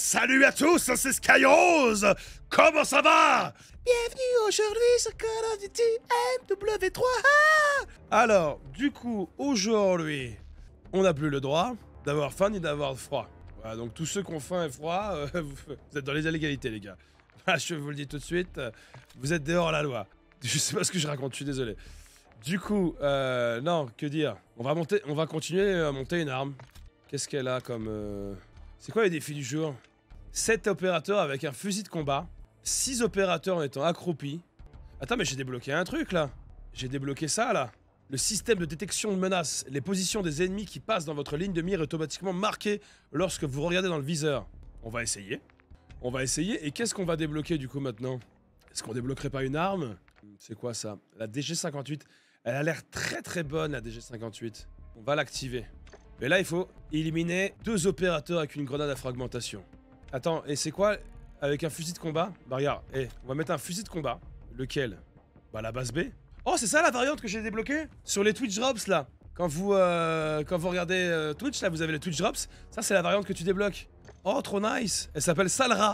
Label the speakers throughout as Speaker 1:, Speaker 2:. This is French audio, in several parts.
Speaker 1: Salut à tous, c'est Skyrose. Comment ça va?
Speaker 2: Bienvenue aujourd'hui sur Call of Duty MW3.
Speaker 1: Alors, du coup, aujourd'hui, on n'a plus le droit d'avoir faim ni d'avoir froid. Voilà, donc tous ceux qui ont faim et froid, vous êtes dans les illégalités, les gars. Voilà, je vous le dis tout de suite, vous êtes dehors la loi. Je sais pas ce que je raconte, je suis désolé. Du coup, non, que dire? On va continuer à monter une arme. Qu'est-ce qu'elle a comme... C'est quoi les défis du jour? 7 opérateurs avec un fusil de combat. 6 opérateurs en étant accroupis. Attends, mais j'ai débloqué un truc, là. J'ai débloqué ça, là. Le système de détection de menaces. Les positions des ennemis qui passent dans votre ligne de mire est automatiquement marqué lorsque vous regardez dans le viseur. On va essayer. On va essayer. Et qu'est-ce qu'on va débloquer, du coup, maintenant? Est-ce qu'on débloquerait pas une arme? C'est quoi, ça? La DG58. Elle a l'air très très bonne, la DG58. On va l'activer. Mais là, il faut éliminer 2 opérateurs avec une grenade à fragmentation. Attends, et c'est quoi avec un fusil de combat? Bah regarde, on va mettre un fusil de combat. Lequel? Bah la base B. Oh, c'est ça la variante que j'ai débloquée? Sur les Twitch Drops, là. Quand vous regardez Twitch, là, vous avez les Twitch Drops. Ça, c'est la variante que tu débloques. Oh, trop nice. Elle s'appelle Salra.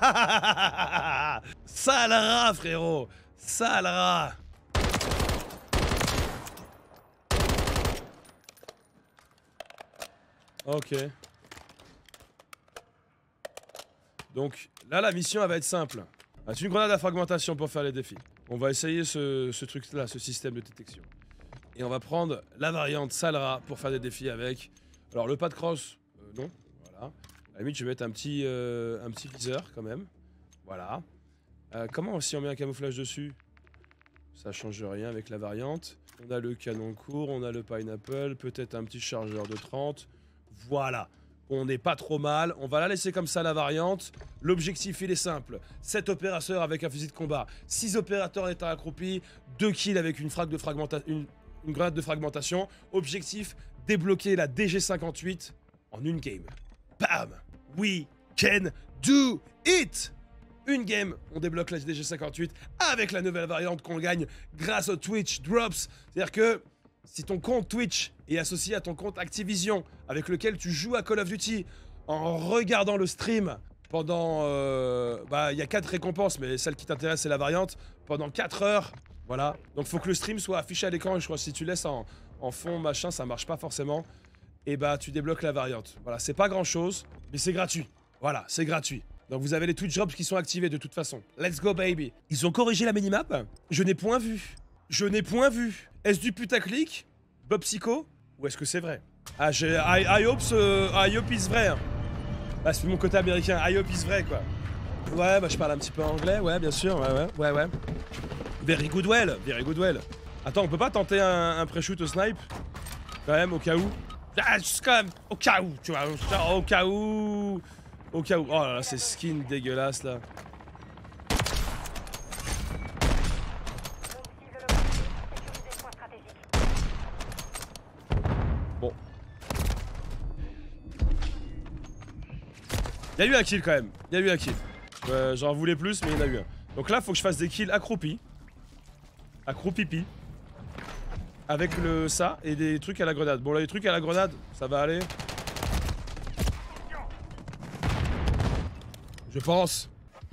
Speaker 1: Salra, frérot. Salra. Ok. Donc là, la mission, elle va être simple. As-tu une grenade à fragmentation pour faire les défis? On va essayer ce truc-là, ce système de détection. Et on va prendre la variante Salra pour faire des défis avec. Alors le pas de cross, non. Voilà. À la limite, je vais mettre un petit viseur quand même. Voilà. Comment si on met un camouflage dessus? Ça change rien avec la variante. On a le canon court, on a le pineapple, peut-être un petit chargeur de 30. Voilà. On n'est pas trop mal, on va la laisser comme ça la variante. L'objectif il est simple, 7 opérateurs avec un fusil de combat, 6 opérateurs étant accroupis, 2 kills avec une grenade de fragmentation. Objectif, débloquer la DG58 en une game. Bam! We can do it! Une game, on débloque la DG58 avec la nouvelle variante qu'on gagne grâce aux Twitch Drops. C'est-à-dire que si ton compte Twitch est associé à ton compte Activision avec lequel tu joues à Call of Duty en regardant le stream pendant... il y a 4 récompenses, mais celle qui t'intéresse c'est la variante. Pendant 4 heures, voilà. Donc faut que le stream soit affiché à l'écran et je crois que si tu laisses en fond machin, ça marche pas forcément. Et bah tu débloques la variante. Voilà, c'est pas grand chose, mais c'est gratuit. Voilà, c'est gratuit. Donc vous avez les Twitch Drops qui sont activés de toute façon. Let's go baby. Ils ont corrigé la minimap? Je n'ai point vu. Je n'ai point vu. Est-ce du putaclic? Bob Psycho? Ou est-ce que c'est vrai? Ah, I hope it's vrai. Hein. Ah, c'est mon côté américain. I hope it's vrai, quoi. Ouais, bah je parle un petit peu anglais, ouais, bien sûr, ouais. Very good well, very good well. Attends, on peut pas tenter un pré-shoot au snipe? Quand même, au cas où. Ah, juste quand même, au cas où, tu vois, au cas où. Au cas où. Oh là là, c'est skin dégueulasse, là. Bon. Il y a eu un kill quand même. Il y a eu un kill. J'en voulais plus, mais il y en a eu un. Donc là, faut que je fasse des kills accroupis. Accroupipi. Avec ça et des trucs à la grenade. Bon, là, les trucs à la grenade, ça va aller. Je pense.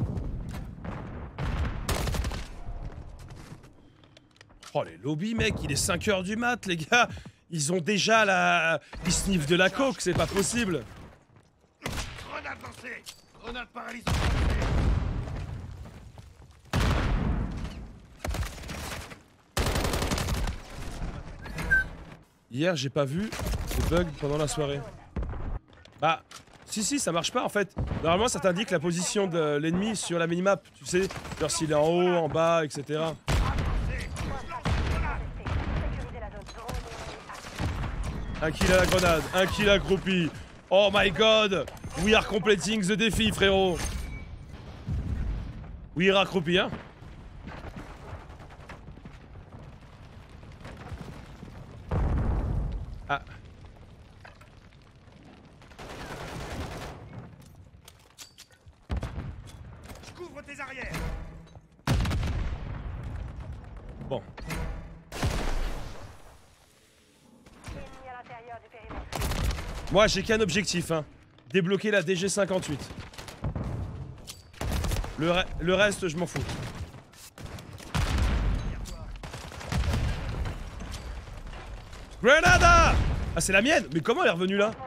Speaker 1: Oh, les lobbies, mec, il est 5 h du mat, les gars. Ils ont déjà la... Ils sniffent de la coke, c'est pas possible.
Speaker 3: Grenade lancée. Grenade paralysante.
Speaker 1: Hier, j'ai pas vu de bug pendant la soirée. Bah, si, ça marche pas en fait. Normalement, ça t'indique la position de l'ennemi sur la minimap. Tu sais, genre s'il est en haut, en bas, etc. Un kill à la grenade, un kill accroupi. Oh my god! We are completing the défi, frérot. We are accroupi, hein? Ah.
Speaker 3: Je couvre tes arrières.
Speaker 1: Bon. Moi, j'ai qu'un objectif, hein. Débloquer la DG58. Le reste, je m'en fous. Grenada! Ah, c'est la mienne? Mais comment elle est revenue là?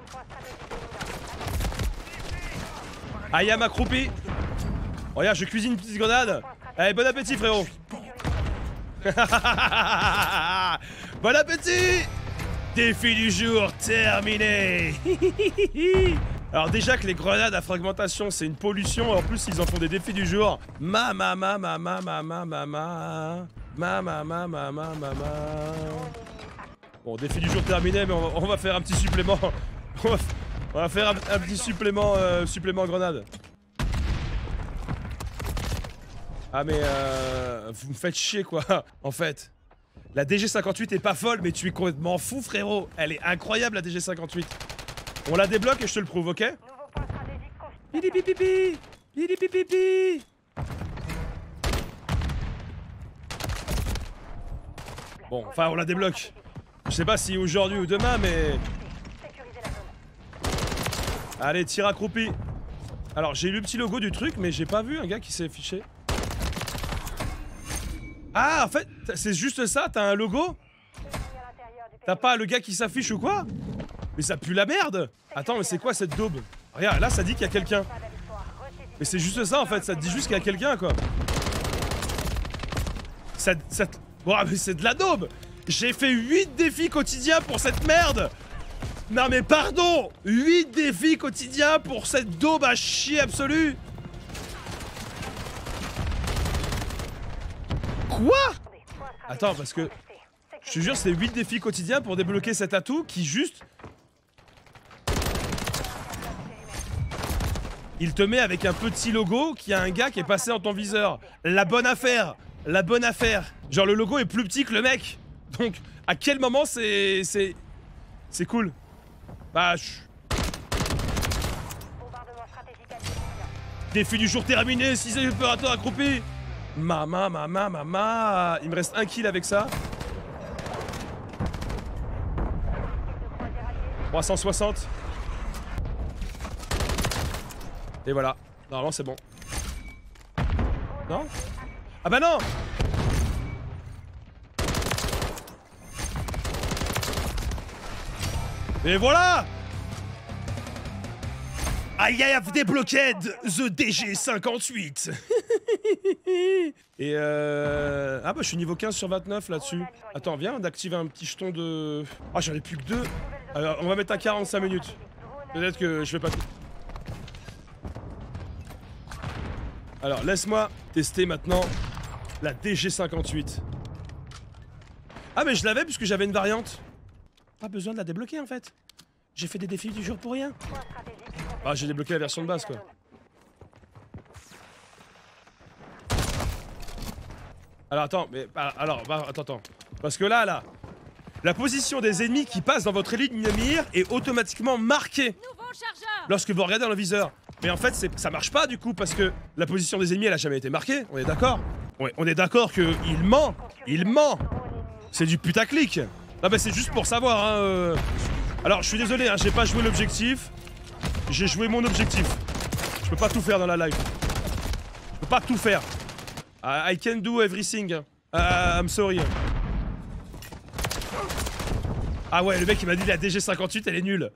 Speaker 1: Ayam accroupi. Regarde, je cuisine une petite grenade. Allez, bon appétit, frérot. Bon appétit! Défi du jour terminé. Alors déjà que les grenades à fragmentation c'est une pollution, en plus ils en font des défis du jour. Bon, défi du jour terminé, mais on va faire un petit supplément. On va faire un petit supplément grenade. Ah mais vous me faites chier quoi. En fait, la DG58 est pas folle, mais tu es complètement fou frérot. Elle est incroyable la DG58. On la débloque et je te le prouve, ok? Pidi pipi pipi. Pidi pipi pipi. Bon, enfin on la débloque. Je sais pas si aujourd'hui ou demain, mais... Allez, tir accroupi. Alors, j'ai eu le petit logo du truc, mais j'ai pas vu un gars qui s'est affiché. Ah, en fait, c'est juste ça, t'as un logo? T'as pas le gars qui s'affiche ou quoi? Mais ça pue la merde! Attends, mais c'est quoi cette daube? Regarde, là, ça dit qu'il y a quelqu'un. Mais c'est juste ça, en fait, ça te dit juste qu'il y a quelqu'un, quoi. Oh, mais c'est de la daube! J'ai fait 8 défis quotidiens pour cette merde! Non mais pardon! 8 défis quotidiens pour cette daube à chier absolue! Quoi? Attends, parce que... Je te jure, c'est 8 défis quotidiens pour débloquer cet atout qui juste... Il te met avec un petit logo qui a un gars qui est passé dans ton viseur. La bonne affaire! La bonne affaire! Genre le logo est plus petit que le mec! Donc, à quel moment c'est cool? Bah, défi du jour terminé, 6 opérateurs accroupis. Mama. Il me reste 1 kill avec ça. 360. Et voilà. Normalement, c'est bon. Non? Ah bah non! Et voilà! I have débloqué the DG58. Et ah bah je suis niveau 15 sur 29 là-dessus. Attends, viens d'activer un petit jeton de... Ah, j'en ai plus que 2. Alors, on va mettre à 45 minutes. Peut-être que je vais pas... Alors, laisse-moi tester maintenant la DG58. Ah mais je l'avais puisque j'avais une variante. Pas besoin de la débloquer en fait. J'ai fait des défis du jour pour rien. Ah, j'ai débloqué la version de base quoi. Alors attends, mais attends. Parce que là, la position des ennemis qui passent dans votre ligne de mire est automatiquement marquée lorsque vous regardez dans le viseur. Mais en fait, ça marche pas du coup parce que la position des ennemis elle a jamais été marquée. On est d'accord? Ouais, on est d'accord que il ment. Il ment. C'est du putaclic. Ah bah c'est juste pour savoir hein. Alors je suis désolé hein, j'ai pas joué l'objectif. J'ai joué mon objectif. Je peux pas tout faire dans la live. Je peux pas tout faire. I can do everything. I'm sorry. Ah ouais, le mec il m'a dit la DG58 elle est nulle.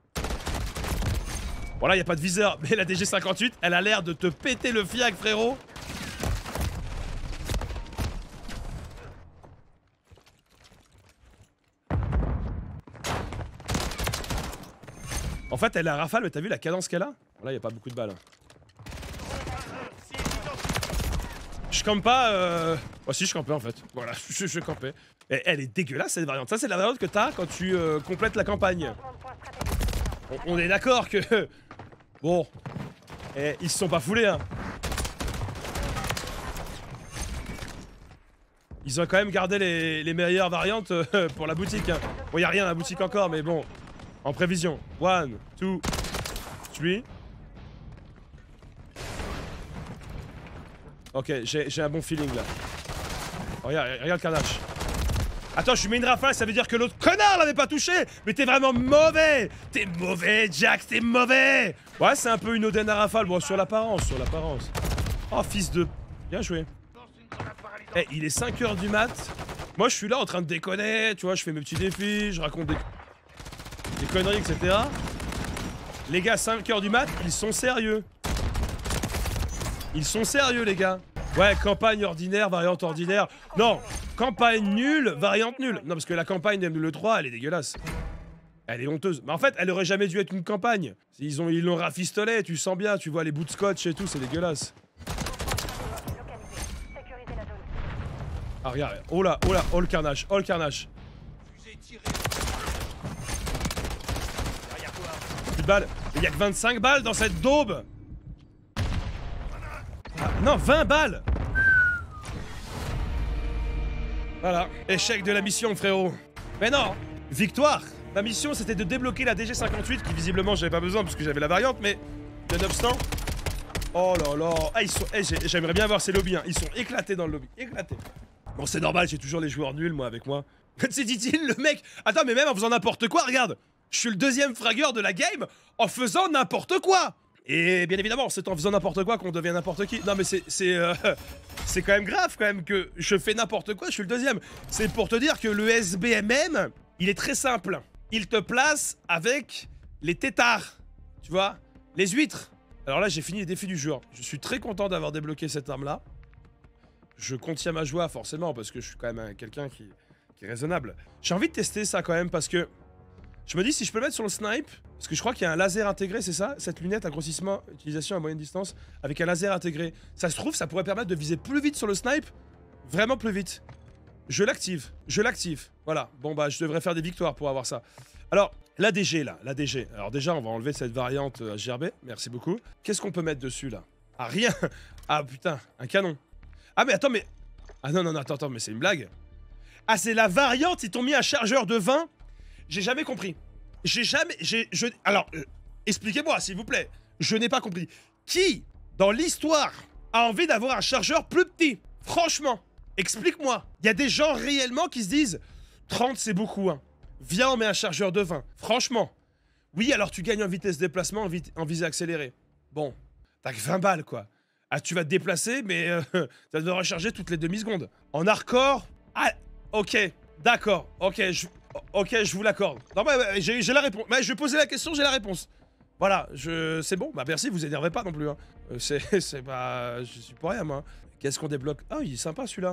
Speaker 1: Voilà, y a pas de viseur, mais la DG58 elle a l'air de te péter le fiac frérot. En fait, elle a rafale, mais t'as vu la cadence qu'elle a? Là, y a pas beaucoup de balles. Je campe pas. Oh, si, je campais en fait. Voilà, je campais. Et elle est dégueulasse cette variante. Ça, c'est la variante que t'as quand tu complètes la campagne. On est d'accord que. Bon. Et ils se sont pas foulés, hein. Ils ont quand même gardé les meilleures variantes pour la boutique. Hein. Bon, y a rien à la boutique encore, mais bon. En prévision. 1, 2, 3. Ok, j'ai un bon feeling là. Oh, regarde le carnage. Attends, je lui mets une rafale, ça veut dire que l'autre connard l'avait pas touché. Mais t'es vraiment mauvais. T'es mauvais, Jack, t'es mauvais. Ouais, c'est un peu une Oden à rafale. Bon, sur l'apparence, Oh, fils de... Bien joué.
Speaker 3: Lance une grenade paralysante.
Speaker 1: Eh, il est 5h du mat. Moi, je suis là en train de déconner, tu vois, je fais mes petits défis, je raconte des conneries, etc. Les gars, 5h du mat, ils sont sérieux. Ils sont sérieux, les gars. Ouais, campagne ordinaire, variante ordinaire. Non, campagne nulle, variante nulle. Non, parce que la campagne d'MW3, elle est dégueulasse. Elle est honteuse. Mais en fait, elle aurait jamais dû être une campagne. Ils l'ont rafistolé, tu sens bien, tu vois les bouts de scotch et tout, c'est dégueulasse. Ah, regarde, oh là, oh le carnage, oh le carnage.
Speaker 3: Fusée tirée. Derrière toi.
Speaker 1: Plus de balles. Il y a que 25 balles dans cette daube. Ah, non, 20 balles. Voilà, échec de la mission, frérot. Mais non, victoire. Ma mission, c'était de débloquer la DG58, qui visiblement, j'avais pas besoin parce que j'avais la variante, mais nonobstant... Oh là là. Ah, ils sont... Eh, j'aimerais bien voir ces lobbies, hein. Ils sont éclatés dans le lobby, éclatés. Bon, c'est normal, j'ai toujours les joueurs nuls, moi, avec moi. C'est dit-il, le mec... Attends, mais même en faisant n'importe quoi, regarde. Je suis le deuxième fragueur de la game en faisant n'importe quoi. Et bien évidemment, c'est en faisant n'importe quoi qu'on devient n'importe qui. Non, mais c'est quand même grave, quand même, que je fais n'importe quoi, je suis le deuxième. C'est pour te dire que le SBMM, il est très simple. Il te place avec les têtards, tu vois, les huîtres. Alors là, j'ai fini les défis du jour. Je suis très content d'avoir débloqué cette arme-là. Je contiens ma joie, forcément, parce que je suis quand même quelqu'un qui est raisonnable. J'ai envie de tester ça, quand même, parce que... Je me dis, si je peux le mettre sur le snipe, parce que je crois qu'il y a un laser intégré, c'est ça? Cette lunette à grossissement, utilisation à moyenne distance, avec un laser intégré. Ça se trouve, ça pourrait permettre de viser plus vite sur le snipe. Vraiment plus vite. Je l'active. Je l'active. Voilà. Bon, bah, je devrais faire des victoires pour avoir ça. Alors, la DG, là. La DG. Alors déjà, on va enlever cette variante HGRB. Merci beaucoup. Qu'est-ce qu'on peut mettre dessus, là? Ah, rien. Ah, putain. Un canon. Ah, mais attends, mais... Ah, non, attends, mais c'est une blague. Ah, c'est la variante, ils t'ont mis un chargeur de 20. J'ai jamais compris. Alors, expliquez-moi, s'il vous plaît. Je n'ai pas compris. Qui, dans l'histoire, a envie d'avoir un chargeur plus petit? Franchement, explique-moi. Il y a des gens réellement qui se disent 30, c'est beaucoup, hein. Viens, on met un chargeur de 20. Franchement. Oui, alors tu gagnes en vitesse de déplacement, en visée accélérée. Bon, t'as que 20 balles, quoi. Ah, tu vas te déplacer, mais tu vas devoir recharger toutes les demi-secondes. En hardcore... Ah, ok, d'accord, ok, je vous l'accorde. Non, mais j'ai la réponse. Mais je vais poser la question, j'ai la réponse. Voilà, c'est bon. Bah merci, vous énervez pas non plus. Hein. C'est pas... Je suis pour rien, moi. Qu'est-ce qu'on débloque? Ah, il est sympa, celui-là.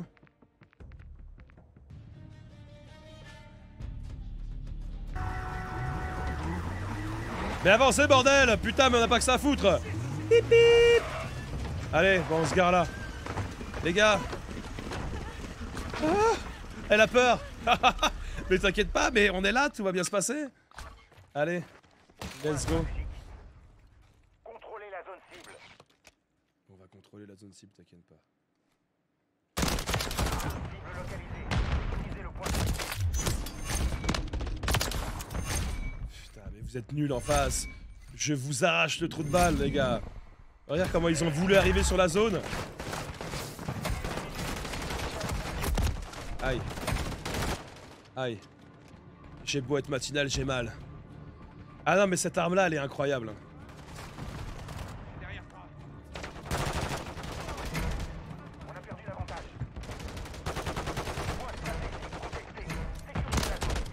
Speaker 1: Mais avancez, bordel! Putain, mais on n'a pas que ça à foutre! Pip, pip. Allez, bon, on se gare là. Les gars. Ah, elle a peur. Mais t'inquiète pas, mais on est là, tout va bien se passer. Allez, let's go.
Speaker 3: Contrôlez la zone cible.
Speaker 1: On va contrôler la zone cible, t'inquiète pas.
Speaker 3: Cible localisée. Utilisez le point.
Speaker 1: Putain, mais vous êtes nuls en face. Je vous arrache le trou de balle, les gars. Regarde comment ils ont voulu arriver sur la zone. Aïe. Aïe. J'ai beau être matinal, j'ai mal. Ah non, mais cette arme-là, elle est incroyable.
Speaker 3: Derrière toi. On a perdu l'avantage. Point stratégique protecté. Sécurisez la zone.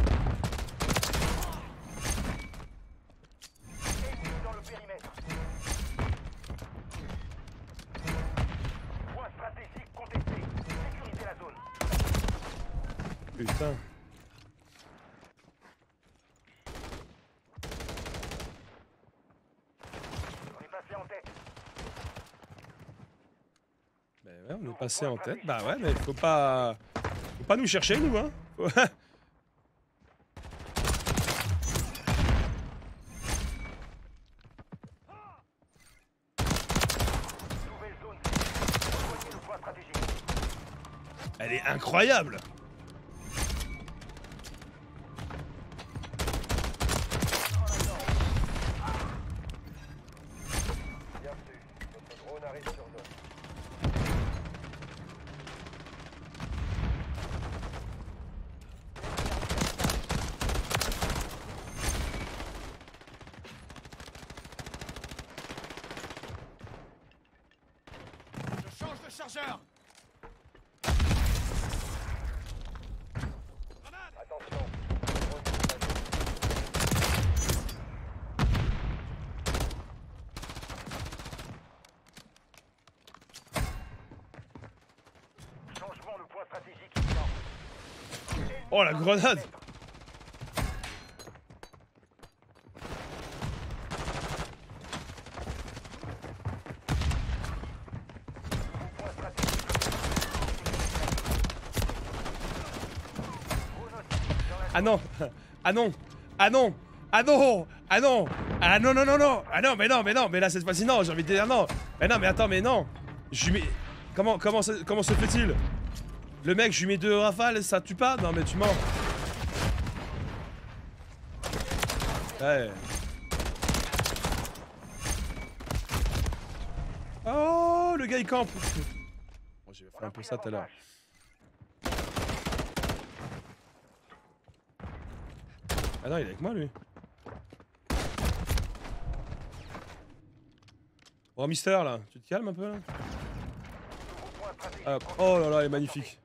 Speaker 3: Ennemi dans le périmètre. Point stratégique contesté. Sécurisez la zone.
Speaker 1: Putain.
Speaker 3: On est passé en tête.
Speaker 1: Bah ouais, on est passé en tête. Bah ouais, mais faut pas nous chercher, nous, hein.
Speaker 3: Nouvelle zone cible. Rejoignez le point stratégique.
Speaker 1: Elle est incroyable.
Speaker 3: Bienvenue. Votre drone arrive sur zone.
Speaker 2: Change de chargeur.
Speaker 3: Attention. Changement, le point stratégique imminent.
Speaker 1: Oh la grenade!
Speaker 3: Point stratégique.
Speaker 1: Ah non! Ah non! Ah non! Ah non! Ah non! Ah non non non non! Ah non mais non mais non mais là cette fois-ci non, j'ai envie de dire non! Mais non mais attends mais non! Je lui mets. Comment se fait-il? Le mec je lui mets 2 rafales, ça tue pas? Non mais tu mens! Ouais. Oh le gars il campe! Bon, j'ai fait un peu ça tout à l'heure. Ah non il est avec moi lui. Oh Mister là, tu te calmes un peu là? Ah, oh là là, elle est magnifique.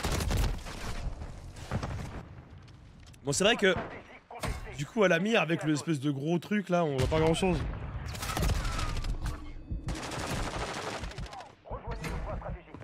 Speaker 1: Bon c'est vrai que du coup à la mire avec l'espèce de gros truc là, on voit pas grand chose.
Speaker 3: Rejoignez le point stratégique.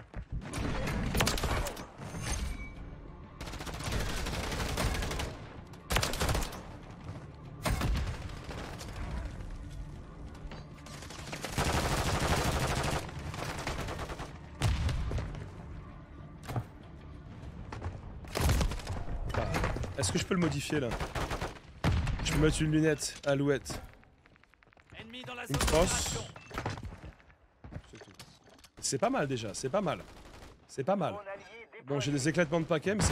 Speaker 1: Est-ce que je peux le modifier là? Je peux mettre une lunette, alouette,
Speaker 2: Ennemi dans la
Speaker 1: une
Speaker 2: zone
Speaker 1: crosse.
Speaker 2: d'opération.
Speaker 1: C'est tout. C'est pas mal déjà, c'est pas mal. C'est pas mal.
Speaker 3: Drone allié déployé.
Speaker 1: Bon j'ai des éclatements de paquets mais c'est...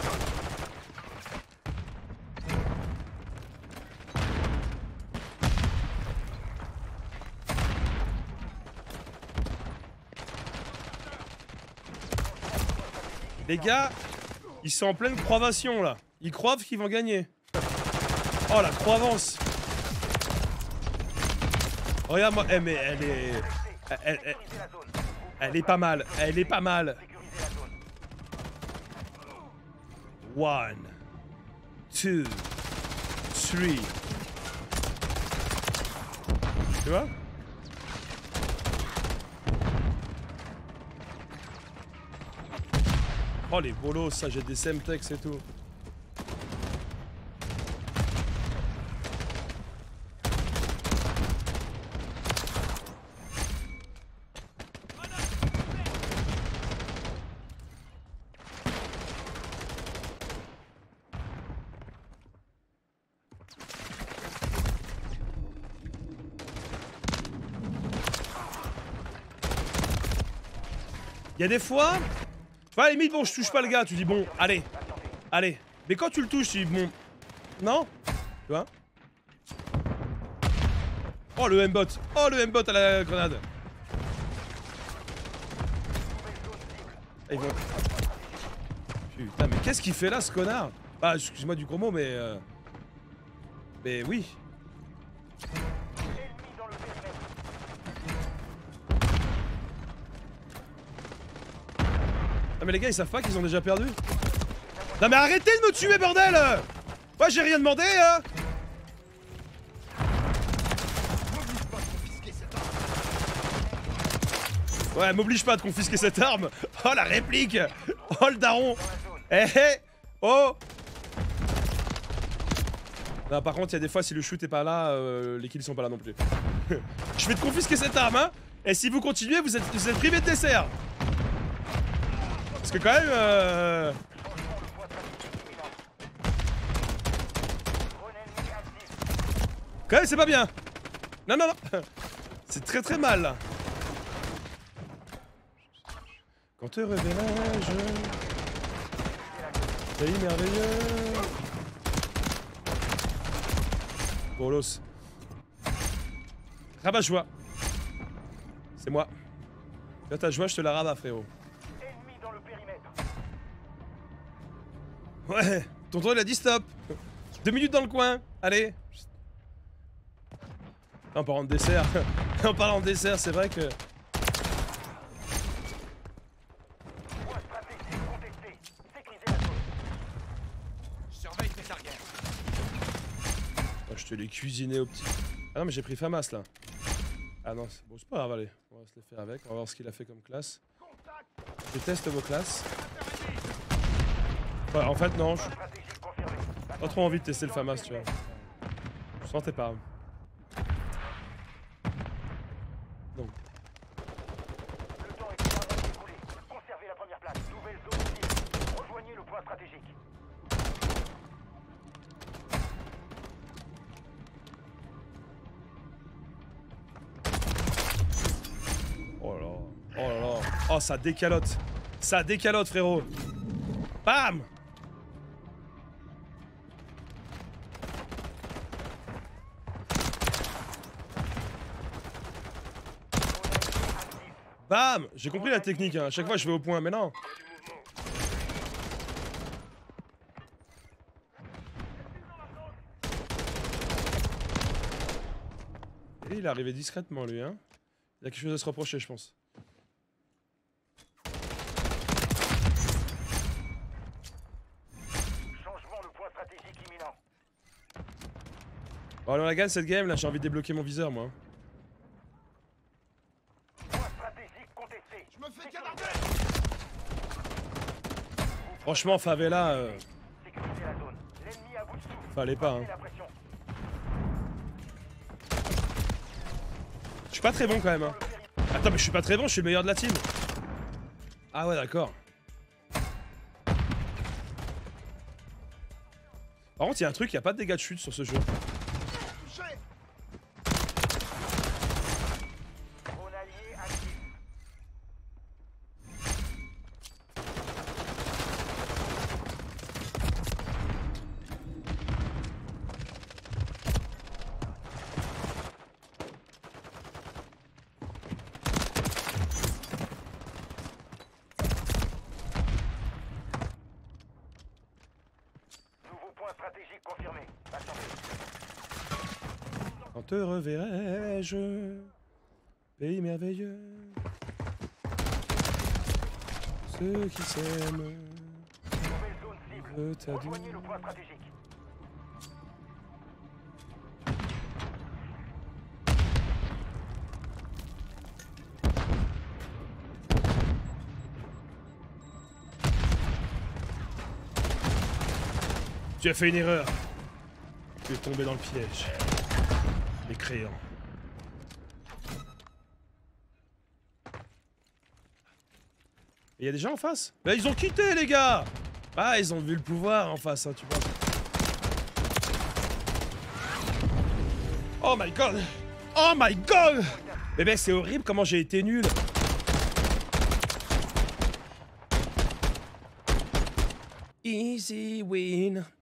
Speaker 1: Les gars, ils sont en pleine croivation là. Ils croivent qu'ils vont gagner. Oh la croivance. Regarde-moi, mais elle est...
Speaker 3: Sécurisez la zone.
Speaker 1: Elle est pas mal, elle est pas mal.
Speaker 3: Sécurisez la zone.
Speaker 1: 1, 2, 3. Tu vois? Oh les bolos, ça j'ai des Semtex et tout. Il y a des fois, tu vois, à la limite, bon, je touche pas le gars, tu dis bon, allez, allez. Mais quand tu le touches, tu dis bon, non, tu vois. Oh le M-bot, oh le M-bot à la grenade. Ah, ils vont... Putain, mais qu'est-ce qu'il fait là, ce connard? Ah, excuse-moi du gros mot, mais mais oui.
Speaker 3: Ennemi dans le périmètre.
Speaker 1: Ah mais les gars ils savent pas qu'ils ont déjà perdu. Non mais arrêtez de me tuer bordel. Moi j'ai rien demandé hein. Ouais m'oblige pas de confisquer cette arme. Oh la réplique. Oh le daron. Eh eh. Oh. Non par contre il y a des fois si le shoot est pas là, les kills sont pas là non plus. Je vais te confisquer cette arme hein. Et si vous continuez vous êtes privé de dessert. Parce que quand même quand même c'est pas bien. Non non non. C'est très très mal là. Quand te réveillerai-je, pays merveilleux. Bolos. Rabat-joie. C'est moi. Là ta joie je te la rabats frérot.
Speaker 3: Ennemi dans le périmètre.
Speaker 1: Ouais, tonton il a dit stop. 2 minutes dans le coin, allez. En parlant de dessert, en parlant de dessert, c'est vrai que... Je te l'ai cuisiné au petit. Ah non mais j'ai pris Famas là. Ah non, bon c'est pas grave, allez. On va se les faire avec, on va voir ce qu'il a fait comme classe. Je teste vos classes. Enfin, en fait non, je
Speaker 3: Stratégique confirmé.
Speaker 1: pas trop envie de tester le Famas, tu vois. Je sentais pas. Non.
Speaker 3: Le temps est bien écoulé. Conservez la première place. Nouvelle zone cible. Rejoignez le point stratégique.
Speaker 1: Oh là là. Oh là là. Oh ça décalote. Ça décalote frérot. Bam. Bam. J'ai compris la technique, hein. À chaque fois je vais au point, mais non. Et il est arrivé discrètement lui, hein. Il a quelque chose à se reprocher, je pense.
Speaker 3: Changement de point stratégique imminent.
Speaker 1: Bon allez on la gagne cette game là, j'ai envie de débloquer mon viseur moi.
Speaker 3: Point stratégique contesté.
Speaker 2: Je me fais canarder.
Speaker 1: Franchement favela,
Speaker 3: Sécurisez la zone. L'ennemi à bout de souffle.
Speaker 1: fallait pas hein.
Speaker 3: Maintenez la pression.
Speaker 1: Je suis pas très bon quand même hein. Attends mais je suis pas très bon, je suis le meilleur de la team. Ah ouais d'accord. Par contre il y a un truc, il y a pas de dégâts de chute sur ce jeu.
Speaker 2: Touché.
Speaker 3: Drone allié actif. Nouveau point stratégique confirmé. Patientez.
Speaker 1: Quand te reverrai-je, pays merveilleux, ceux qui s'aiment,
Speaker 3: Nouvelle zone cible.
Speaker 1: veut ta
Speaker 3: Rejoignez le point stratégique.
Speaker 1: Tu as fait une erreur. Tu es tombé dans le piège. Les créants. Il y a des gens en face? Là ils ont quitté les gars. Ah ils ont vu le pouvoir en face hein, tu vois. Oh my god. Oh my god. Mais ben c'est horrible comment j'ai été nul. Easy win.